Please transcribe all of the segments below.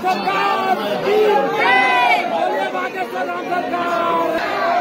सरकार बोले बागेश्वर राम सरकार।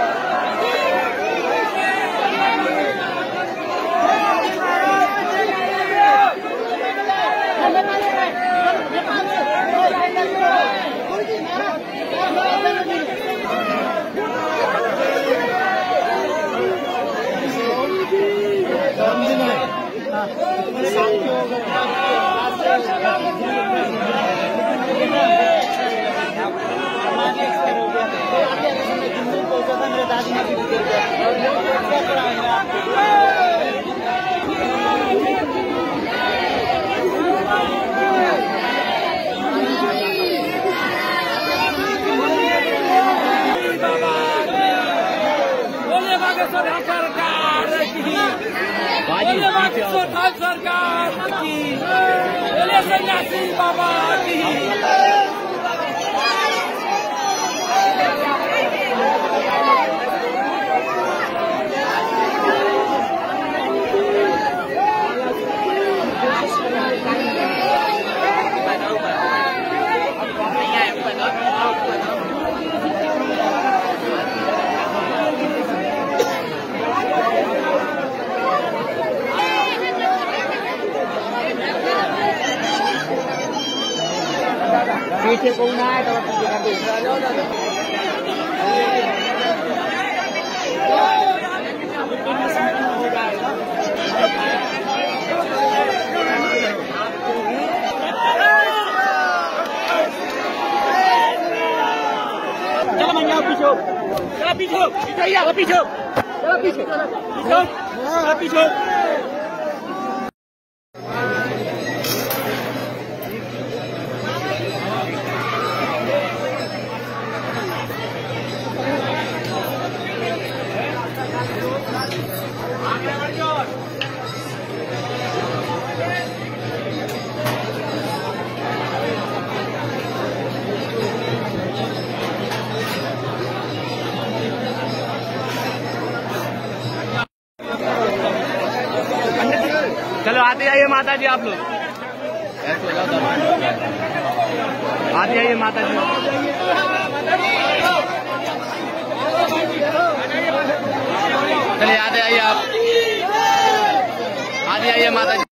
सरकार की बोले सन्यासी बाबा की। पीछे कौन आए तो पीछे कर दो। चलो मैं यहाँ पीछे चलो पीछे पीछे पीछे चलो पीछे चलो पीछे। चलो आते आइए माता जी, आप लोग आते आइए माता जी। चलिए आते आइए, आप आते आइए माता जी।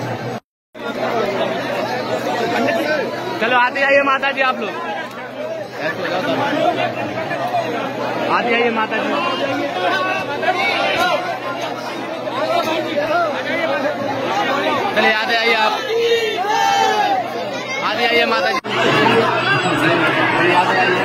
चलो आते आइए माता जी, आप लोग आते आइए माता जी। चलिए आते आइए आप, आते आइए माता जी। चलिए आते आइए,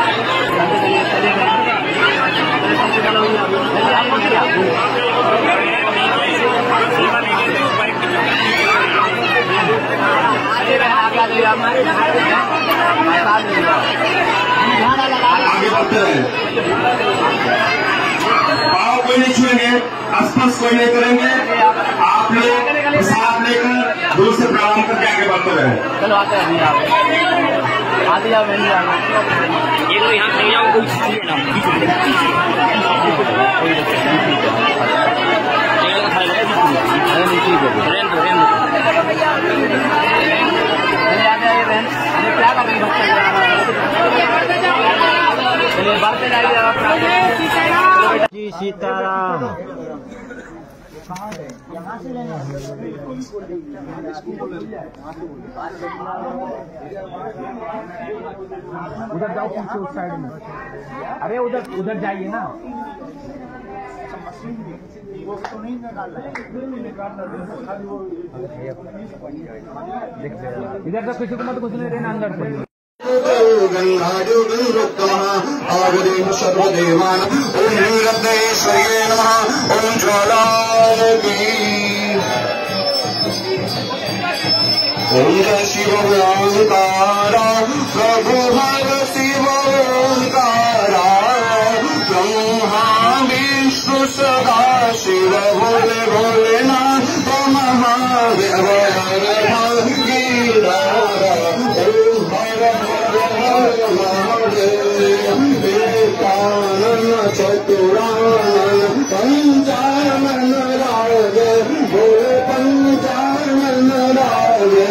आगे बढ़ते रहे। पाँव कोई नहीं छुएंगे, स्पर्श कोई नहीं करेंगे। आप लोग साथ लेकर दूर से प्रणाम करके आगे बढ़ते रहे। चलो आते हैं, आते जाओ, नहीं जाओ ये तो यहाँ नहीं जाओ, कोई चीज ना क्या कर रहे हैं बच्चे? चलिए बढ़ते जाइए आप। जी सीताराम। उधर जाओ पीछे उस साइड में। अरे उधर उधर जाइए ना। इधर तो किसी को मत घुसने देना अंदर से। गंगादेव सर्वदेवान ओम नीलकंठेश्वर्ये नमः। ओम ज्वालामुखी ओम शिव ओंकारा प्रभु हर शिव ओंकारा ब्रह्मा विष्णु सदा शिव भोले भोलेनाथ महादेव चतुरानन पंचानन राजे भोले पंचानन राजे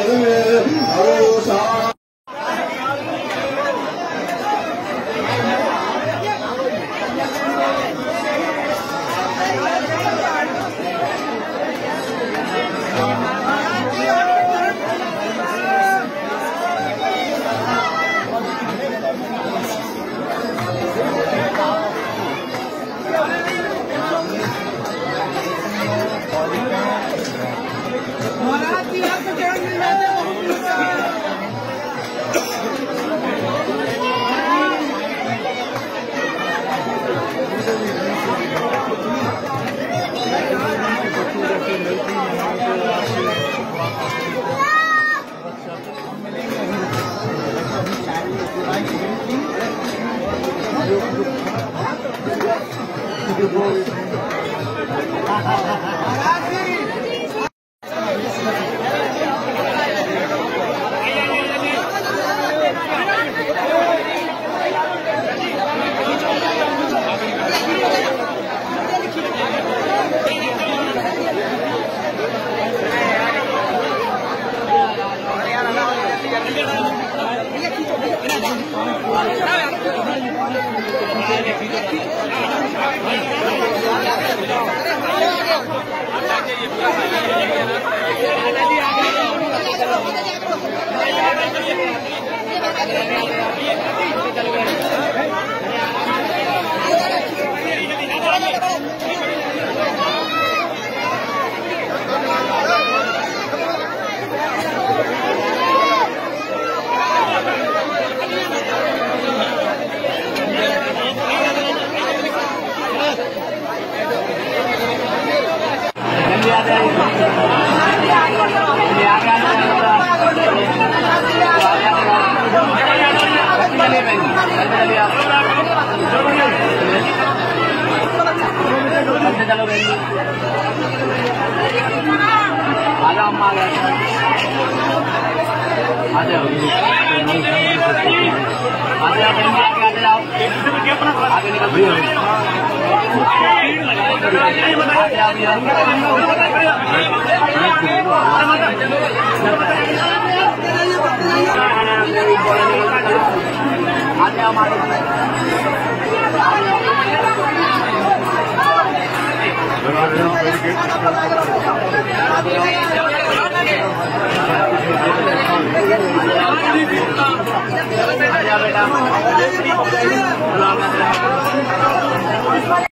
बेटा